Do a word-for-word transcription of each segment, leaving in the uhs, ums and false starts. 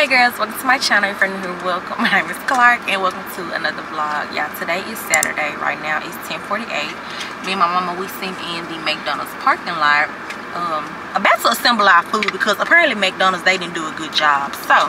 girls, welcome to my channel. If you're new here, welcome. My name is Klarke and welcome to another vlog. Y'all, today is Saturday. Right now it's ten forty-eight. Me and my mama, we seen in the McDonald's parking lot um about to assemble our food because apparently McDonald's, they didn't do a good job. So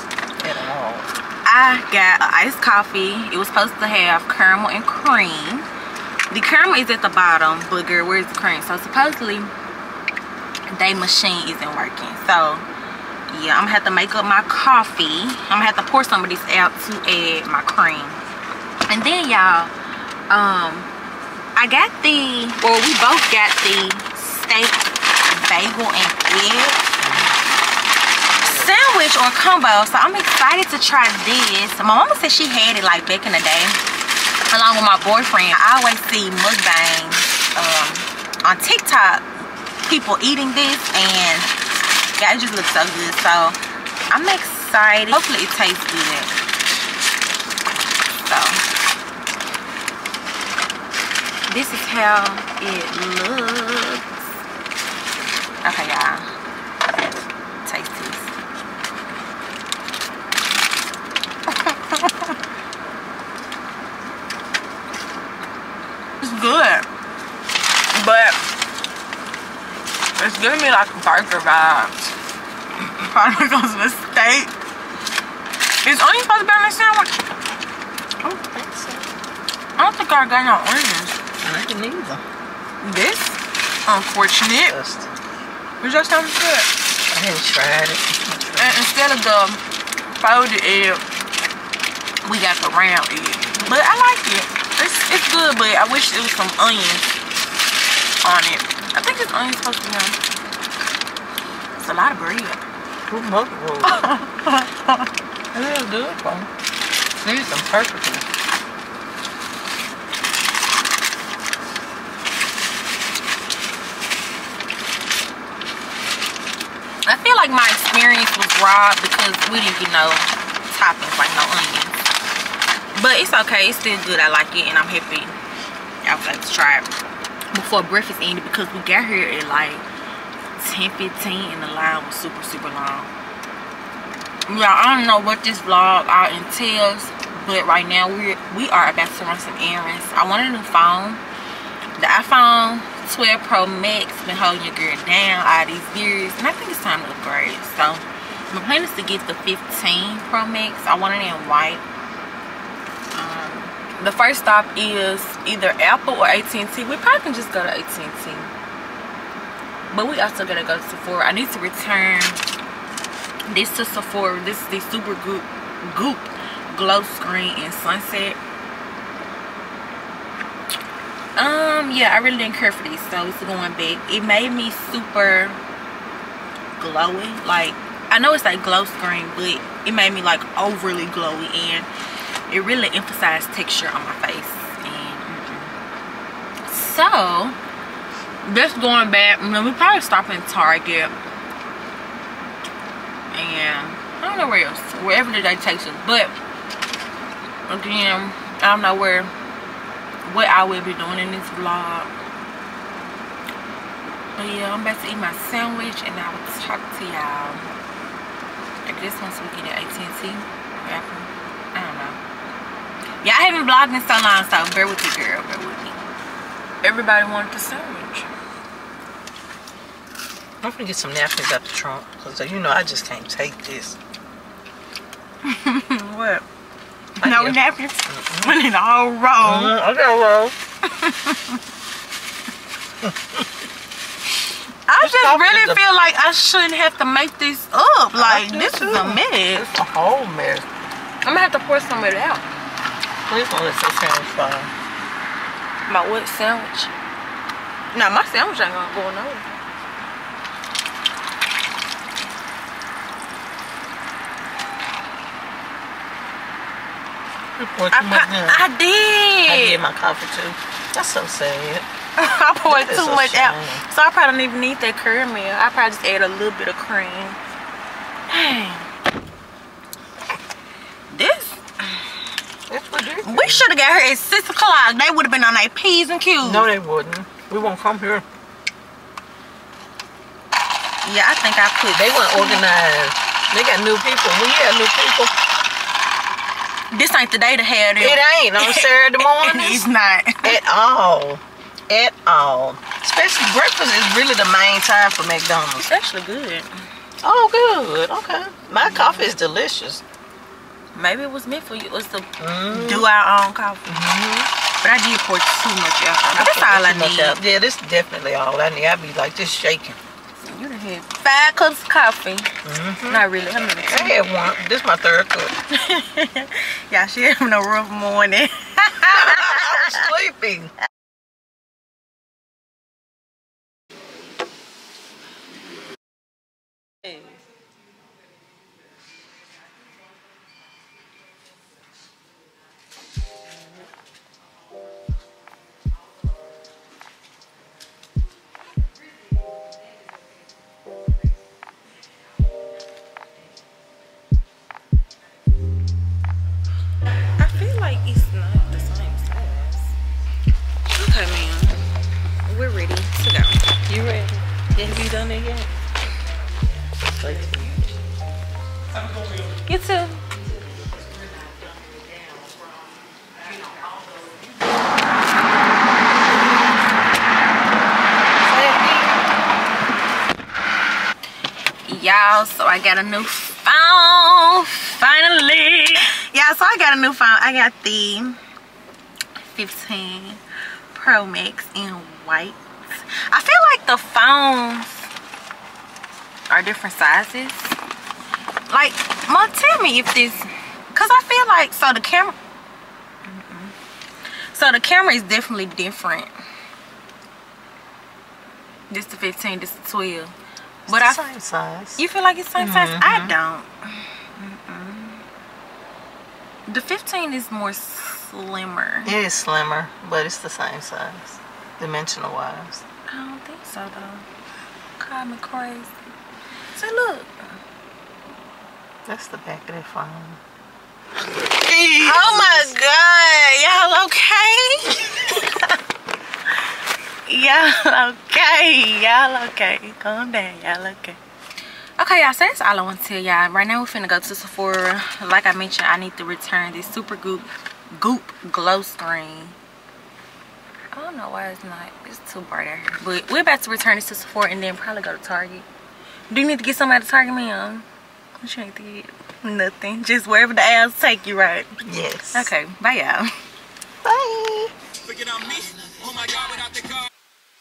I got an iced coffee. It was supposed to have caramel and cream. The caramel is at the bottom, but girl, where's the cream? So supposedly they machine isn't working. So yeah, I'm gonna have to make up my coffee. I'm gonna have to pour some of this out to add my cream. And then y'all, um, I got the, well, we both got the steak, bagel, and egg sandwich or combo. So I'm excited to try this. My mama said she had it like back in the day, along with my boyfriend. I always see mukbangs um, on TikTok, people eating this, and yeah, it just looks so good. So I'm excited. Hopefully it tastes good. So this is how it looks. Okay, y'all, taste this. It's good, but it's giving me like burger vibes. Probably because of the steak. Is onion supposed to be on this sandwich? I don't think so. I don't think I got no onions. I didn't either. This? Unfortunate. Just, Is your sandwich good? I haven't tried it. And instead of the folded egg, we got the round egg. But I like it. It's, it's good, but I wish it was some onions on it. I think this onion's supposed to be on. It's a lot of bread. Who mother roll? It is good, bro. Need some perfectly. I feel like my experience was robbed because we didn't get no toppings, like no onions. But it's okay. It's still good. I like it, and I'm happy I was able to try it before breakfast ended because we got here at like ten fifteen and the line was super super long. Yeah, I don't know what this vlog all entails, but right now we we are about to run some errands. I want a new phone. The iPhone twelve Pro Max been holding your girl down all these years, and I think it's time to upgrade. So my plan is to get the fifteen Pro Max. I want it in white. Um, the first stop is either Apple or A T and T. We probably can just go to A T and T. But we also gotta go to Sephora. I need to return this to Sephora. This is the Super Goop, Goop Glow Screen in Sunset. Um, yeah, I really didn't care for these, so it's going back. It made me super glowy. Like, I know it's like glow screen, but it made me like overly glowy, and it really emphasized texture on my face. And mm-mm. So just going back, and then we probably stop in Target, and I don't know where else, wherever the day takes us. But again, I don't know where what I will be doing in this vlog. But yeah, I'm about to eat my sandwich, and I will talk to y'all. I guess once we get at A T and T, Apple, I don't know. Yeah, I haven't vlogged in so long, so bear with me, girl, bear with me. Everybody wanted the sandwich. I'm gonna get some napkins out the trunk, because you know I just can't take this. What? I No hear. napkins? Mm-hmm. We need a whole roll. Mm-hmm. I got a roll. I This just coffee really is a- feel like I shouldn't have to make this up. Like, do this too. is a mess. It's a whole mess. I'm gonna have to pour some of it out. Please don't let your sandwich fall. My what sandwich? No, my sandwich ain't gonna go nowhere. You poured I, too much I, in. I did. I did my coffee too. That's so sad. I poured That is too a much out. shame. So I probably don't even need that caramel. I probably just add a little bit of cream. Dang. This. That's ridiculous. We should have got here at six o'clock. They would have been on their P's and Q's. No, they wouldn't. We won't come here. Yeah, I think I put. They weren't organized. They got new people. We have new people. This ain't the day to have them. It ain't on Saturday morning. It's not. At all. At all. Especially breakfast is really the main time for McDonald's. It's actually good. Oh, good. Okay. My coffee is delicious. Maybe it was meant for you. It was to mm. do our own coffee. Mm-hmm. But I did pour too much alcohol. That's all I need. Out. Yeah, this is definitely all I need. I be like just shaking. You done had five cups of coffee. Mm-hmm. Not really. How many? I had one. This is my third cup. Yeah, she having a rough morning. I'm sleeping. You too. Y'all, so I got a new phone finally. Y'all, so I got a new phone. I got the fifteen Pro Max in white. I feel like the phones are different sizes. Like, Mom, tell me if this, cause I feel like, so the camera, mm-mm. so the camera is definitely different. This the fifteen, this the twelve. It's but the I, same size. You feel like it's the same mm-hmm. size? I don't. Mm-mm. The fifteen is more slimmer. It is slimmer, but it's the same size, dimensional wise. I don't think so though. Call me crazy. See, look. That's the back of that phone. Oh my God, y'all okay? Y'all okay? Y'all okay? Calm down, y'all okay? Okay, y'all, so that's all I want to tell y'all. Right now we're finna go to Sephora. Like I mentioned, I need to return this Super Goop Goop glow screen. I don't know why it's not. It's too bright out here. But we're about to return this to Sephora and then probably go to Target. Do you need to get somebody to Target me on? What you need to get? Nothing. Just wherever the ads take you, right? Yes. Okay. Bye, y'all. Bye. Oh my God, without the car.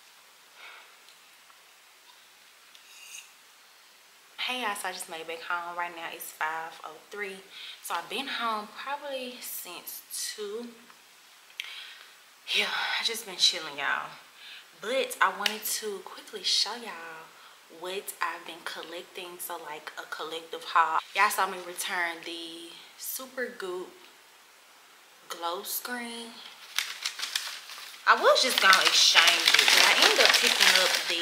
Hey y'all, so I just made it back home. Right now it's five oh three. So I've been home probably since two. Yeah, I just been chilling, y'all. But I wanted to quickly show y'all what I've been collecting. So like a collective haul. Y'all saw me return the Super Goop glow screen. I was just gonna exchange it, but I ended up picking up the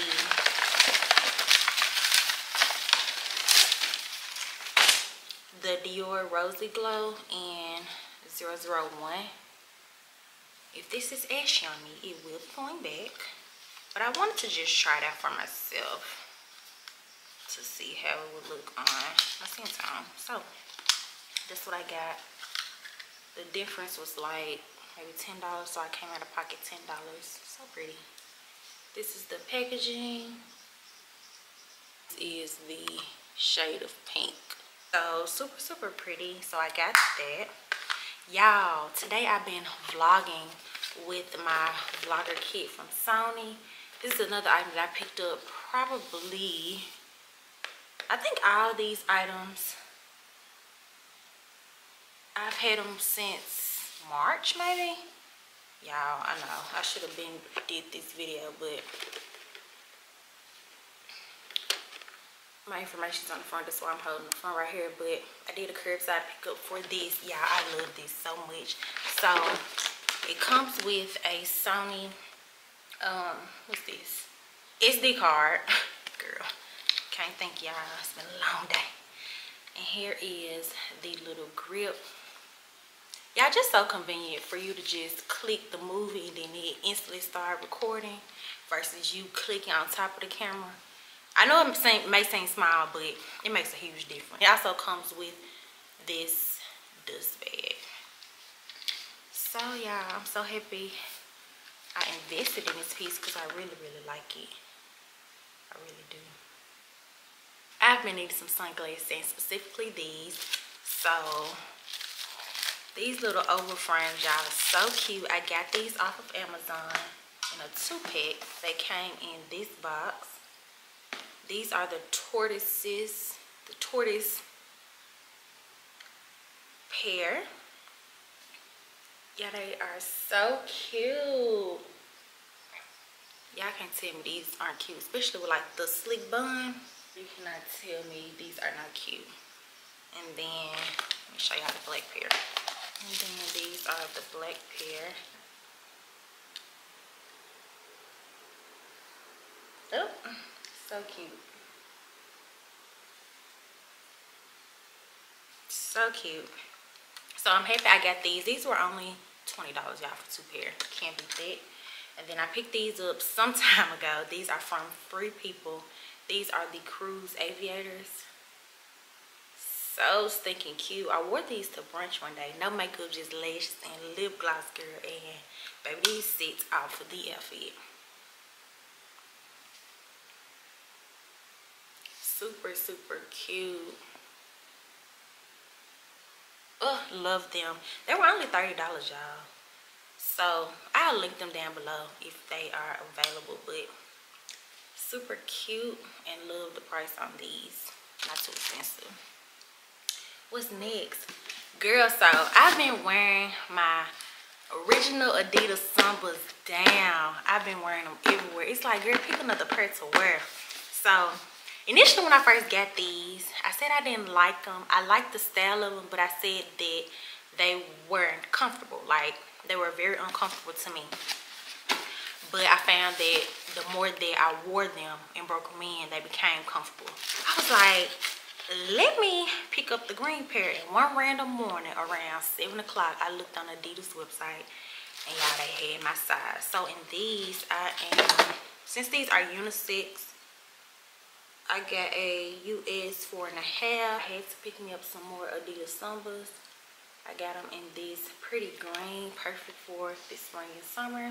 the Dior Rosy Glow in zero zero one. If this is ashy on me, it will be going back. But I wanted to just try it out for myself to see how it would look on my skin tone. So that's what I got. The difference was like maybe ten dollars, so I came out of pocket ten dollars. So pretty. This is the packaging. This is the shade of pink. So super super pretty. So I got that. Y'all, today I've been vlogging with my vlogger kit from Sony. This is another item that I picked up probably, I think all these items I've had them since March maybe. Y'all, I know I should have been did this video, but my information's on the front. That's why I'm holding the phone right here. But I did a curbside pickup for this. Y'all, I love this so much. So it comes with a Sony um what's this, S D card. Girl, can't think, y'all, it's been a long day. And here is the little grip. Y'all, just so convenient for you to just click the movie and then it instantly start recording versus you clicking on top of the camera. I know it seem, may seem small, but it makes a huge difference. It also comes with this dust bag. So yeah, I'm so happy I invested in this piece because I really, really like it. I really do. I've been needing some sunglasses, and specifically these. So these little oval frames, y'all, are so cute. I got these off of Amazon in a two-pack. They came in this box. These are the tortoises, the tortoise pair. Yeah, they are so cute. Y'all can't tell me these aren't cute, especially with like the slick bun. You cannot tell me these are not cute. And then, let me show y'all the black pair. And then these are the black pair. Oh, so cute. So cute. So I'm happy I got these. These were only twenty dollars, y'all, for two pair. Can't beat that. And then I picked these up some time ago. These are from Free People. These are the Cruise Aviators. So stinking cute. I wore these to brunch one day. No makeup, just lashes and lip gloss, girl. And baby, these sits out for the outfit. Super, super cute. Oh, love them. They were only thirty dollars, y'all. So I'll link them down below if they are available. But super cute, and love the price on these. Not too expensive. What's next? Girl, so I've been wearing my original Adidas Sambas down. I've been wearing them everywhere. It's like, girl, pick another pair to wear. So initially when I first got these, I said I didn't like them. I liked the style of them, but I said that they weren't comfortable. Like, they were very uncomfortable to me. But I found that the more that I wore them and broke them in, they became comfortable. I was like, let me pick up the green pair. And one random morning around seven o'clock, I looked on Adidas website, and y'all, they had my size. So in these, I am, since these are unisex, I got a U S four and a half. I had to pick me up some more Adidas Sambas. I got them in this pretty green, perfect for this spring and summer.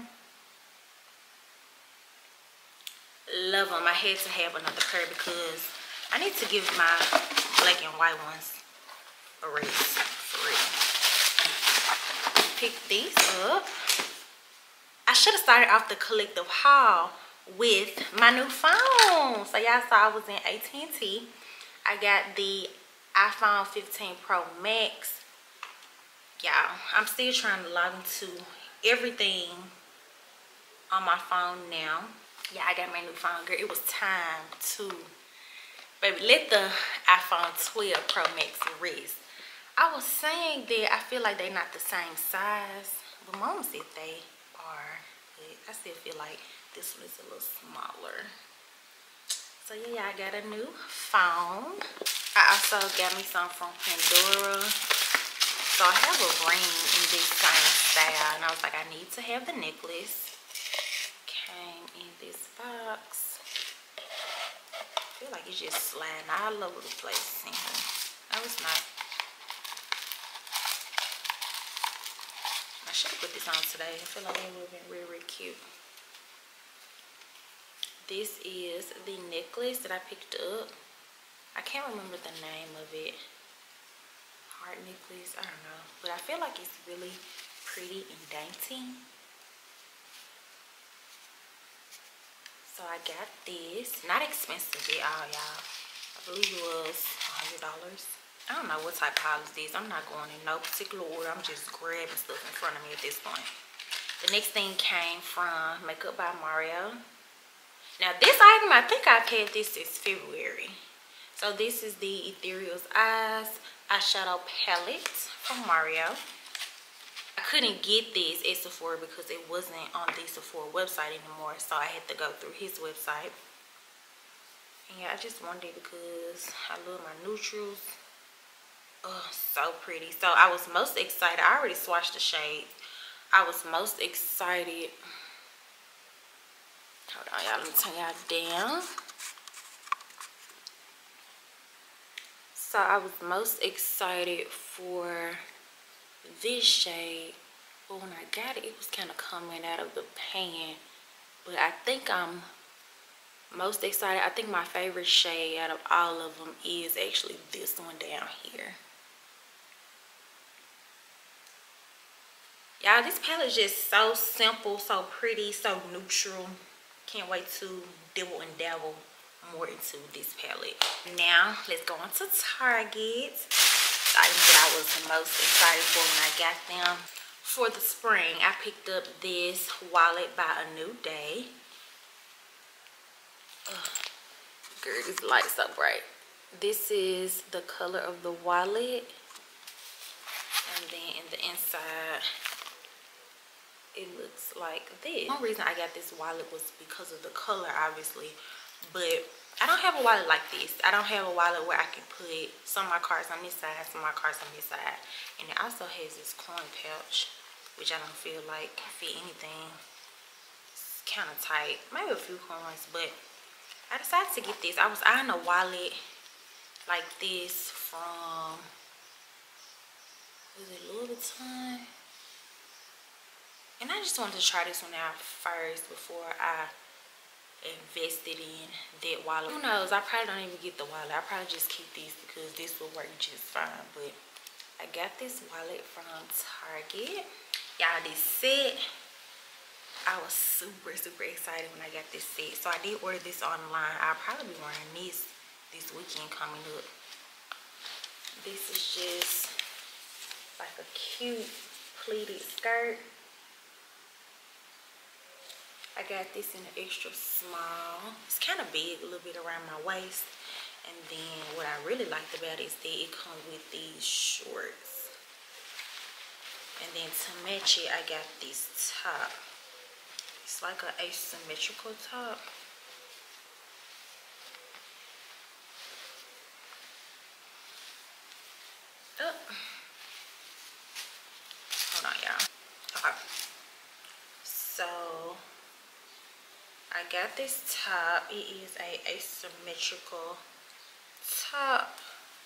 Love them. I had to have another pair because I need to give my black and white ones a rest for real. Pick these up. I should have started off the collective haul with my new phone. So y'all saw I was in A T and T. I got the iPhone fifteen Pro Max. Y'all, I'm still trying to log into everything on my phone now. Yeah, I got my new phone, girl. It was time to, baby, let the iPhone twelve Pro Max rest. I was saying that I feel like they're not the same size, but Mama said they are. But I still feel like this one is a little smaller. So yeah, I got a new phone. I also got me some from Pandora. So I have a ring in this same style, and I was like, I need to have the necklace. Came in this box. I feel like it's just sliding all over the place in here. No, it's not. I should have put this on today. I feel like it would have been really, really cute. This is the necklace that I picked up. I can't remember the name of it. Heart necklace, I don't know. But I feel like it's really pretty and dainty. So I got this. Not expensive at all, y'all. I believe it was a hundred dollars. I don't know what type of haul is this. I'm not going in no particular order. I'm just grabbing stuff in front of me at this point. The next thing came from Makeup by Mario. Now this item, I think I've had this since February. So this is the Ethereal's Eyes eyeshadow palette from Mario. I couldn't get this at Sephora because it wasn't on the Sephora website anymore, so I had to go through his website. And yeah, I just wanted it because I love my neutrals. Oh, so pretty. So I was most excited. I already swatched the shade. I was most excited. Hold on, y'all. Let me turn y'all down. So I was most excited for this shade, but when I got it, it was kind of coming out of the pan. But I think I'm most excited. I think my favorite shade out of all of them is actually this one down here. Y'all, this palette is just so simple, so pretty, so neutral. Can't wait to dibble and dabble more into this palette. Now, let's go on to Target. The items that I was most excited for when I got them. For the spring, I picked up this wallet by A New Day. Ugh. Girl, this light's so bright. This is the color of the wallet. And then in the inside, it looks like this. One reason I got this wallet was because of the color, obviously, but I don't have a wallet like this. I don't have a wallet where I can put some of my cards on this side, some of my cards on this side. And it also has this coin pouch, which I don't feel like fit anything. It's kind of tight, maybe a few coins, but I decided to get this. I was eyeing a wallet like this from, was it Louis Vuitton? And I just wanted to try this one out first before I invested in that wallet. Who knows? I probably don't even get the wallet. I probably just keep these because this will work just fine. But I got this wallet from Target. Y'all, this set, I was super, super excited when I got this set. So I did order this online. I'll probably be wearing this this weekend coming up. This is just like a cute pleated skirt. I got this in an extra small. It's kind of big, a little bit around my waist. And then what I really liked about it is that it comes with these shorts. And then to match it, I got this top. It's like an asymmetrical top. Oh. Hold on, y'all. Okay. So I got this top. It is a asymmetrical top.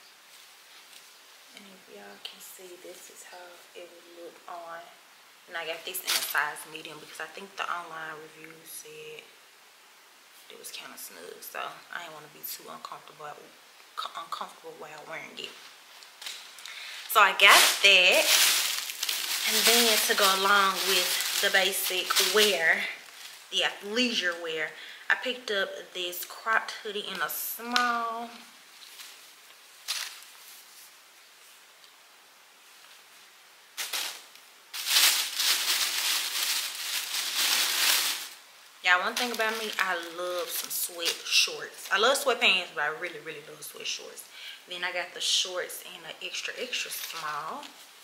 And if y'all can see, this is how it would look on. And I got this in a size medium because I think the online review said it was kind of snug. So I didn't want to be too uncomfortable uncomfortable while wearing it. So I got that. And then to go along with the basic wear, the athleisure wear, I picked up this cropped hoodie in a small. Yeah, one thing about me, I love some sweat shorts. I love sweatpants, but I really, really love sweat shorts. Then I got the shorts in an extra, extra small.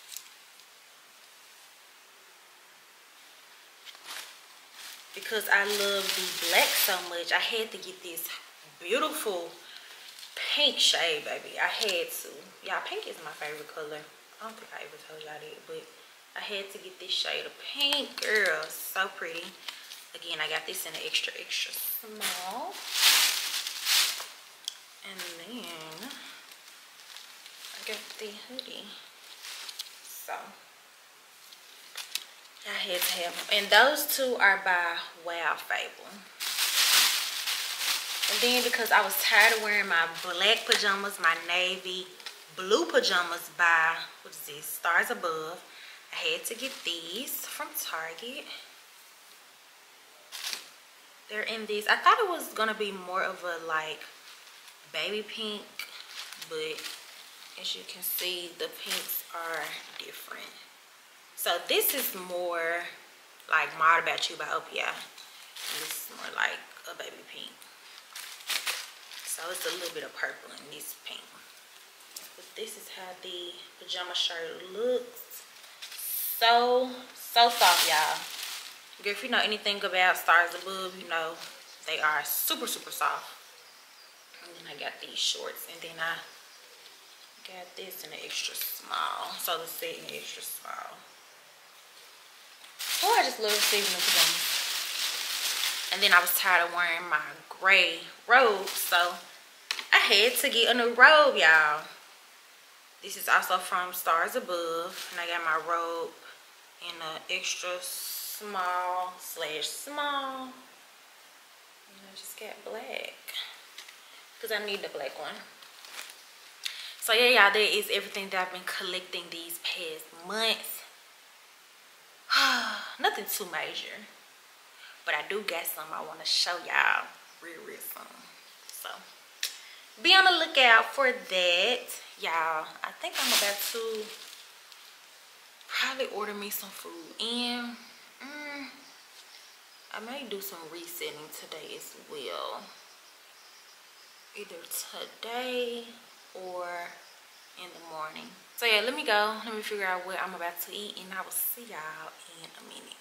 Because I love the black so much, I had to get this beautiful pink shade, baby. I had to. Y'all, pink is my favorite color. I don't think I ever told y'all that, but I had to get this shade of pink. Girl, so pretty. Again, I got this in an extra, extra small. And then I got the hoodie. So I had to have them. And those two are by Wow Fable. And then because I was tired of wearing my black pajamas, my navy blue pajamas by, what is this, Stars Above, I had to get these from Target. They're in these. I thought it was gonna be more of a like baby pink, but as you can see, the pinks are different. So this is more like Mod About You by O P I. This is more like a baby pink. So it's a little bit of purple in this pink. But this is how the pajama shirt looks. So, so soft, y'all. If you know anything about Stars Above, you know they are super, super soft. And then I got these shorts, and then I got this in an extra small. So the set in extra small. Oh, I just love saving the pajamas. And then I was tired of wearing my gray robe, so I had to get a new robe, y'all. This is also from Stars Above, and I got my robe in an extra small slash small. And I just got black because I need the black one. So yeah, y'all, that is everything that I've been collecting these past months. Nothing too major, but I do got some I want to show y'all real real soon. So be on the lookout for that, y'all. I think I'm about to probably order me some food, and mm, I may do some resetting today as well, either today or in the morning. So yeah, let me go, let me figure out what I'm about to eat, and I will see y'all in a minute.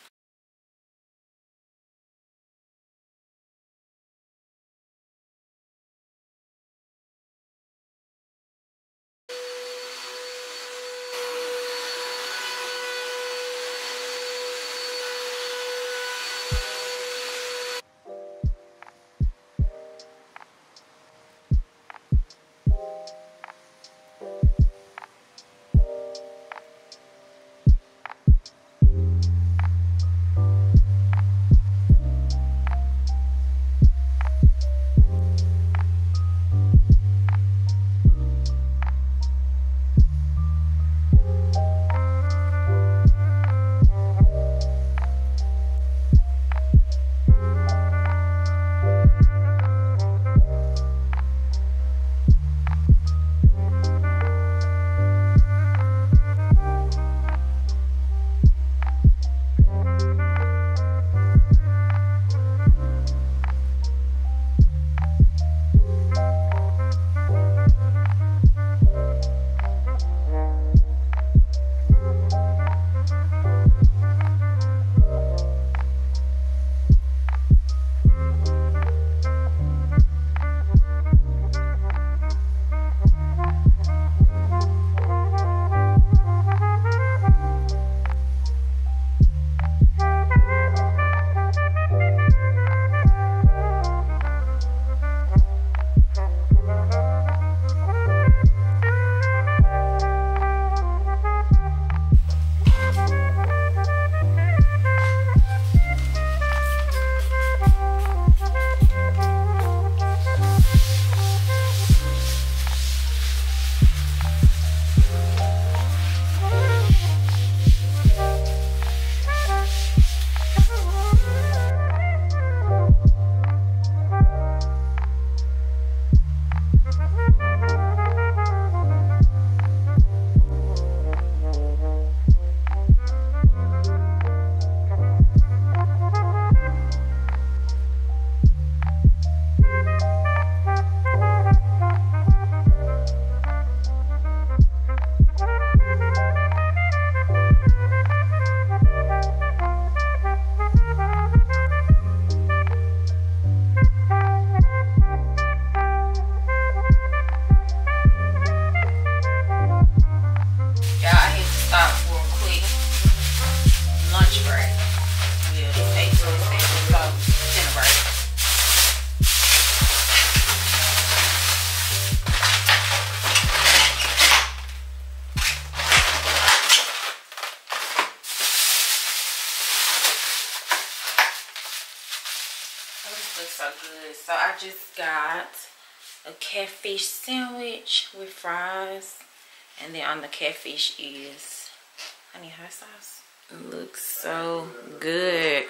So good. So I just got a catfish sandwich with fries, and then on the catfish is honey hot sauce. It looks so good.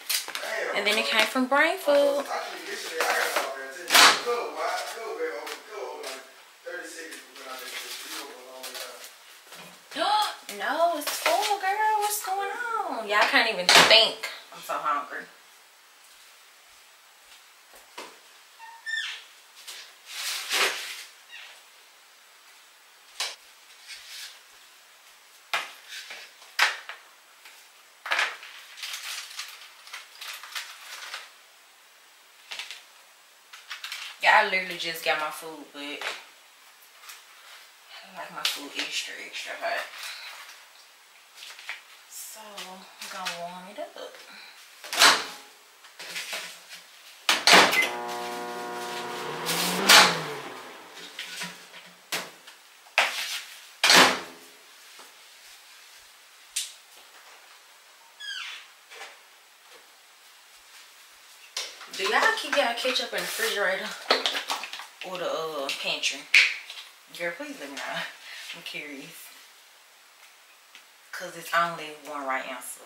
And then it came from Brain Food. No, it's full, girl. What's going on? Y'all can't even think. I'm so hungry. Yeah, I literally just got my food, but I like my food extra, extra hot. So I'm gonna warm it up. Do y'all keep y'all ketchup in the refrigerator or the uh, pantry? Girl, please let me know. I'm curious. Because it's only one right answer.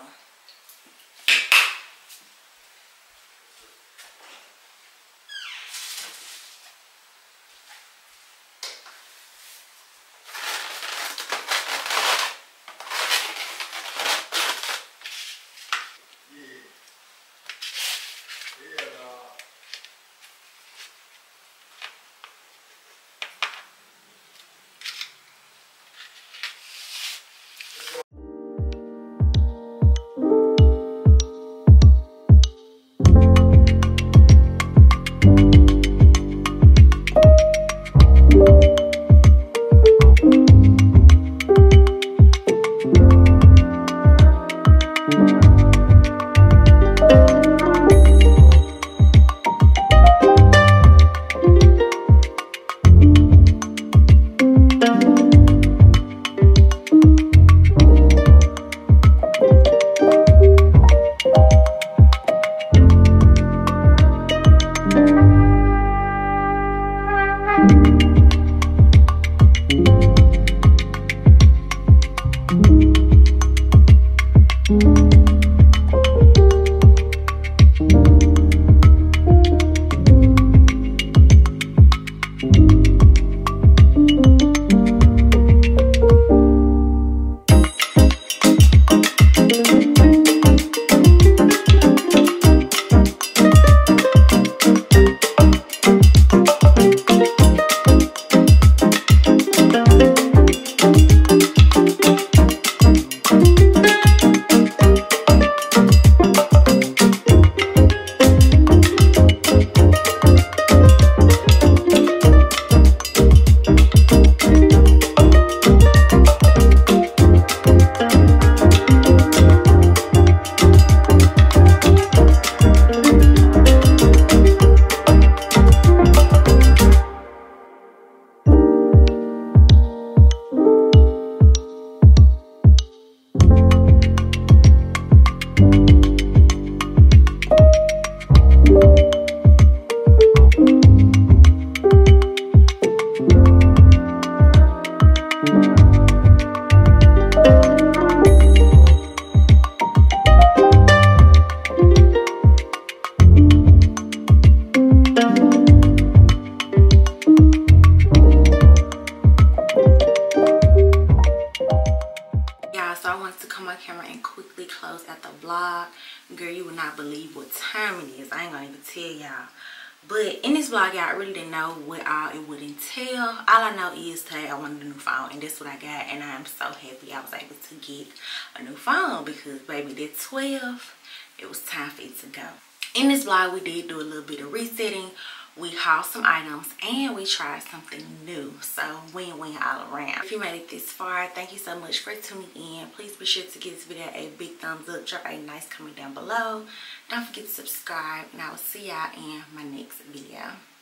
Close at the vlog. Girl, you would not believe what time it is. I ain't gonna even tell y'all. But in this vlog, y'all, I really didn't know what all it would entail. All I know is today I wanted a new phone, and that's what I got, and I am so happy I was able to get a new phone because, baby, that twelve, it was time for it to go. In this vlog, we did do a little bit of resetting. We hauled some items and we tried something new. So win-win all around. If you made it this far, thank you so much for tuning in. Please be sure to give this video a big thumbs up. Drop a nice comment down below. Don't forget to subscribe, and I will see y'all in my next video.